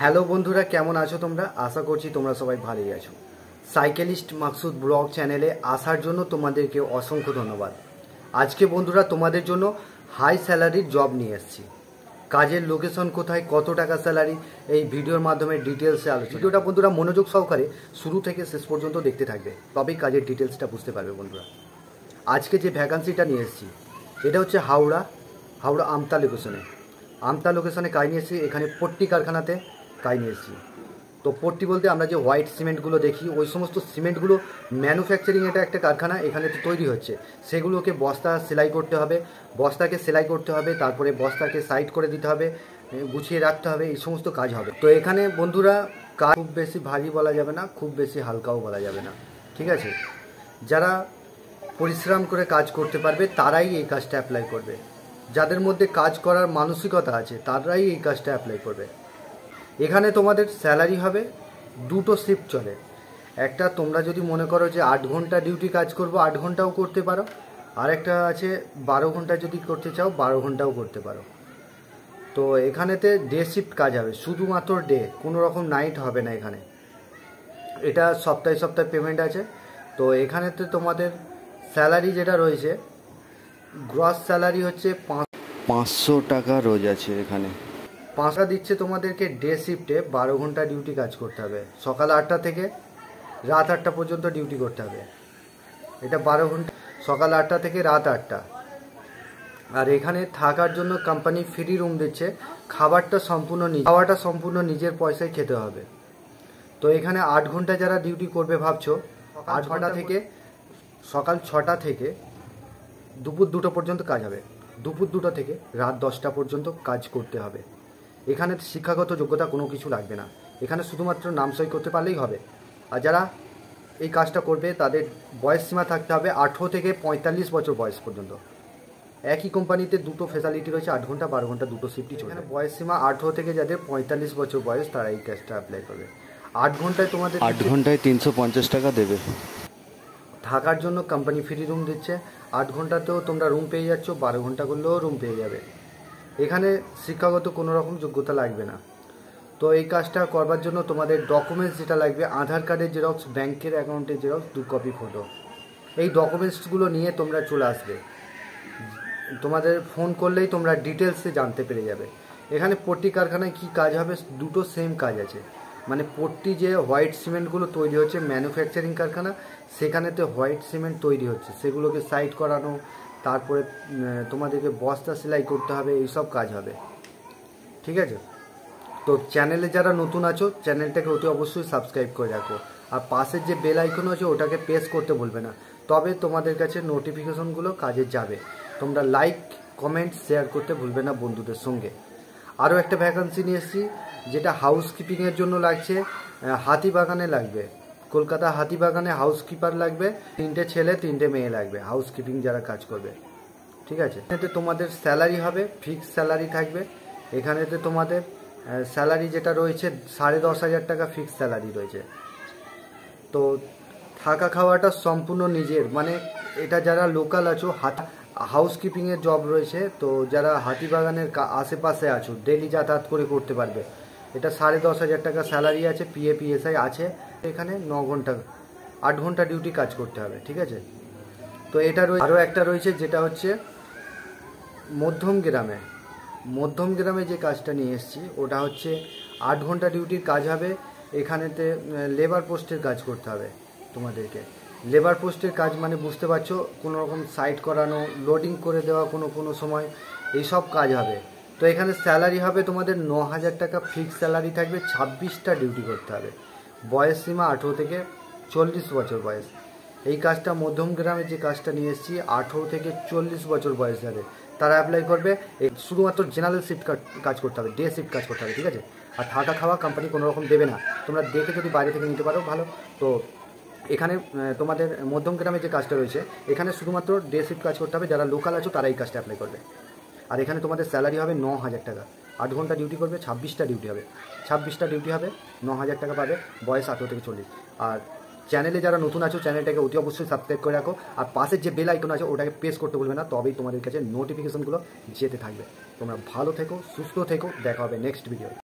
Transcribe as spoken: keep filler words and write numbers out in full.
Hello বন্ধুরা, কেমন আছো তোমরা? আশা করছি তোমরা সবাই ভালোই আছো। সাইকেলিস্ট মাকসুদ ব্লগ চ্যানেলে আসার জন্য তোমাদেরকে অসংখ্য ধন্যবাদ। আজকে বন্ধুরা তোমাদের জন্য হাই স্যালারির জব নিয়ে এসেছি। কাজের লোকেশন কোথায়, কত টাকা স্যালারি, এই ভিডিওর মাধ্যমে ডিটেলসে আলোচনা। ভিডিওটা বন্ধুরা মনোযোগ সহকারে শুরু থেকে শেষ পর্যন্ত দেখতে থাকবে, তবেই কাজের ডিটেলসটা বুঝতে পারবে বন্ধুরা। আজকে যে ভ্যাকান্সিটা নিয়ে এসেছি এটা হচ্ছে হাওড়া হাওড়া আমতা লোকেশনে। আমতা লোকেশনে কাজ নিয়ে এসেছি। এখানে পট্টি কারখানাতে কাজ নিয়ে এসেছি। তো পট্টি বলতে আমরা যে হোয়াইট সিমেন্টগুলো দেখি, ওই সমস্ত সিমেন্টগুলো ম্যানুফ্যাকচারিং, এটা একটা কারখানা, এখানে তো তৈরি হচ্ছে। সেগুলোকে বস্তা সেলাই করতে হবে, বস্তাকে সেলাই করতে হবে, তারপরে বস্তাকে সাইড করে দিতে হবে, গুছিয়ে রাখতে হবে, এই সমস্ত কাজ হবে। তো এখানে বন্ধুরা কাজ খুব বেশি ভারী বলা যাবে না, খুব বেশি হালকাও বলা যাবে না, ঠিক আছে? যারা পরিশ্রম করে কাজ করতে পারবে তারাই এই কাজটা অ্যাপ্লাই করবে। যাদের মধ্যে কাজ করার মানসিকতা আছে তারাই এই কাজটা অ্যাপ্লাই করবে। এখানে তোমাদের স্যালারি হবে, দুটো শিফট চলে। একটা তোমরা যদি মনে করো যে আট ঘন্টা ডিউটি কাজ করবো, আট ঘন্টাও করতে পারো। আর একটা আছে বারো ঘন্টা যদি করতে চাও, বারো ঘন্টাও করতে পারো। তো এখানেতে ডে শিফট কাজ হবে, শুধুমাত্র ডে, কোনো রকম নাইট হবে না এখানে। এটা সপ্তাহে সপ্তাহে পেমেন্ট আছে। তো এখানেতে তোমাদের স্যালারি যেটা রয়েছে, গ্রস স্যালারি হচ্ছে পাঁচ পাঁচশো টাকা রোজ আছে এখানে। পাঁচটা দিচ্ছে তোমাদেরকে ডে শিফটে, বারো ঘন্টা ডিউটি কাজ করতে হবে। সকাল আটটা থেকে রাত আটটা পর্যন্ত ডিউটি করতে হবে। এটা বারো ঘন্টা, সকাল আটটা থেকে রাত আটটা। আর এখানে থাকার জন্য কোম্পানি ফ্রি রুম দিচ্ছে। খাবারটা সম্পূর্ণ নিজে, খাওয়াটা সম্পূর্ণ নিজের পয়সায় খেতে হবে। তো এখানে আট ঘন্টা যারা ডিউটি করবে ভাবছো, আট ঘন্টা থেকে সকাল ছটা থেকে দুপুর দুটো পর্যন্ত কাজ হবে। দুপুর দুটো থেকে রাত দশটা পর্যন্ত কাজ করতে হবে। এখানে শিক্ষাগত যোগ্যতা কোনো কিছু লাগবে না, এখানে শুধুমাত্র নাম সই করতে পারলেই হবে। আর যারা এই কাজটা করবে তাদের বয়স সীমা থাকতে হবে আঠেরো থেকে পঁয়তাল্লিশ বছর বয়স পর্যন্ত। একই কোম্পানিতে দুটো ফ্যাসিলিটি রয়েছে, আট ঘন্টা বারো ঘন্টা দুটো শিফটই চলে। এখানে বয়স সীমা আঠেরো থেকে যাদের পঁয়তাল্লিশ বছর বয়স তারা এই কাজটা অ্যাপ্লাই করবে। আট ঘন্টায় তোমাদের আট ঘন্টায় তিনশো পঞ্চাশ টাকা দেবে। থাকার জন্য কোম্পানি ফ্রি রুম দিচ্ছে। আট ঘন্টাতেও তোমরা রুম পেয়ে যাচ্ছ, বারো ঘন্টা করলেও রুম পেয়ে যাবে। এখানে শিক্ষাগত কোনো রকম যোগ্যতা লাগবে না। তো এই কাজটা করবার জন্য তোমাদের ডকুমেন্টস যেটা লাগবে, আধার কার্ডের জেরক্স, ব্যাংকের অ্যাকাউন্টের জেরক্স, দু কপি ফটো। এই ডকুমেন্টসগুলো নিয়ে তোমরা চলে আসবে। তোমাদের ফোন করলেই তোমরা ডিটেলসে জানতে পেরে যাবে। এখানে পট্টি কারখানায় কী কাজ হবে, দুটো সেম কাজ আছে। মানে পট্টি যে হোয়াইট সিমেন্টগুলো তৈরি হচ্ছে, ম্যানুফ্যাকচারিং কারখানা, সেখানেতে হোয়াইট সিমেন্ট তৈরি হচ্ছে, সেগুলোকে সাইড করানো, তারপরে তোমাদেরকে বস্তা সেলাই করতে হবে, এইসব কাজ হবে, ঠিক আছে? তো চ্যানেলে যারা নতুন আছো চ্যানেলটাকে অতি অবশ্যই সাবস্ক্রাইব করে রাখো। আর পাশের যে বেল আইকন আছে ওটাকে প্রেস করতে বলবে না, তবে তোমাদের কাছে নোটিফিকেশনগুলো কাজে যাবে। তোমরা লাইক, কমেন্ট, শেয়ার করতে ভুলবে না বন্ধুদের সঙ্গে। আরও একটা ভ্যাকান্সি নিয়ে এসেছি, যেটা হাউসকিপিংয়ের জন্য লাগছে। হাতিবাগানে লাগবে, কলকাতা হাতিবাগানে হাউসকিপার লাগবে। তিনটে ছেলে তিনটে মেয়ে লাগবে হাউসকিপিং যারা কাজ করবে, ঠিক আছে? এতে তোমাদের স্যালারি হবে, ফিক্স স্যালারি থাকবে। এখানেতে তোমাদের স্যালারি যেটা রয়েছে সাড়ে দশ হাজার টাকা ফিক্স স্যালারি রয়েছে। তো থাকা খাওয়াটা সম্পূর্ণ নিজের, মানে এটা যারা লোকাল আছো, হাত হাউসকিপিংয়ের জব রয়েছে, তো যারা হাতিবাগানের আশেপাশে আছো ডেলি যাতায়াত করে করতে পারবে। এটা সাড়ে দশ হাজার টাকা স্যালারি আছে, পিএ পিএসআই আছে। এখানে ন ঘন্টা আট ঘন্টা ডিউটি কাজ করতে হবে, ঠিক আছে? তো এটা আরও একটা রয়েছে যেটা হচ্ছে মধ্যম গ্রামে। মধ্যম গ্রামে যে কাজটা নিয়ে এসেছি ওটা হচ্ছে আট ঘন্টা ডিউটির কাজ হবে। এখানেতে লেবার পোস্টের কাজ করতে হবে তোমাদেরকে। লেবার পোস্টের কাজ মানে বুঝতে পারছো, কোনো রকম সাইড করানো, লোডিং করে দেওয়া কোনো কোনো সময়, এইসব কাজ হবে। তো এখানে স্যালারি হবে তোমাদের ন হাজার টাকা ফিক্স স্যালারি থাকবে। ছাব্বিশটা ডিউটি করতে হবে। বয়স সীমা আঠেরো থেকে চল্লিশ বছর বয়স। এই কাজটা মধ্যম গ্রামে যে কাজটা নিয়ে এসেছি, আঠেরো থেকে চল্লিশ বছর বয়স যাদের তারা অ্যাপ্লাই করবে। শুধুমাত্র জেনারেল শিফট কাজ করতে হবে, ডে শিফট কাজ করতে হবে, ঠিক আছে? আর থাকা খাওয়া কোম্পানি কোনো রকম দেবে না, তোমরা দেখে যদি বাইরে থেকে নিতে পারো ভালো। তো এখানে তোমাদের মধ্যম গ্রামে যে কাজটা রয়েছে, এখানে শুধুমাত্র ডে শিফট কাজ করতে হবে। যারা লোকাল আছো তারা এই কাজটা অ্যাপ্লাই করবে। আর এখানে তোমাদের স্যালারি হবে ন হাজার টাকা। আট ঘন্টা ডিউটি করবে, ছাব্বিশটা ডিউটি হবে। ছাব্বিশটা ডিউটি হবে, ন হাজার টাকা পাবে। বয়স আঠেরো থেকে চল্লিশ। আর চ্যানেলে যারা নতুন আছো চ্যানেলটাকে অতি অবশ্যই সাবস্ক্রাইব করে রাখো। আর পাশের যে বেল আইকন আছে ওটাকে প্রেস করতে বলবে না, তবেই তোমাদের কাছে নোটিফিকেশনগুলো যেতে থাকবে। তোমরা ভালো থেকো, সুস্থ থেকো, দেখা হবে নেক্সট ভিডিও।